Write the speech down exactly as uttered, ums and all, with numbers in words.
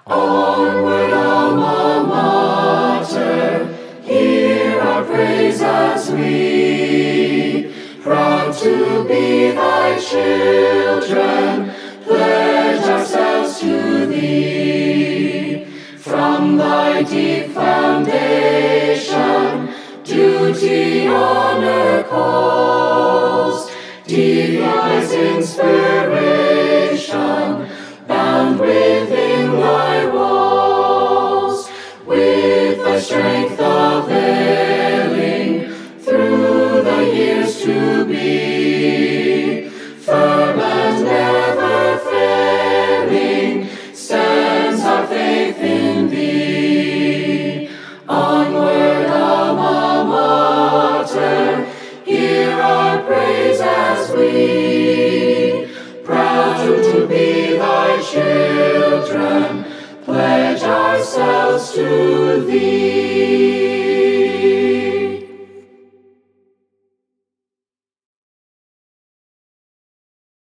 Onward, Alma Mater, hear our praise as we, proud to be thy children, pledge ourselves to thee. From thy deep foundation, duty, honor calls, deep lies inspiration, bound within thy walls, with thy strength availing through the years to be firm and never failing, stands our faith in thee. Onward, Alma Mater, hear our praise as we, proud to be thy children, pledge ourselves to thee.